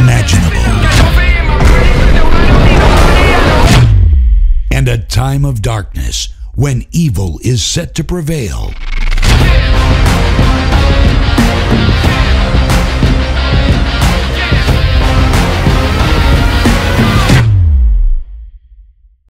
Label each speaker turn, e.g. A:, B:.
A: unimaginable. And a time of darkness when evil is set to prevail.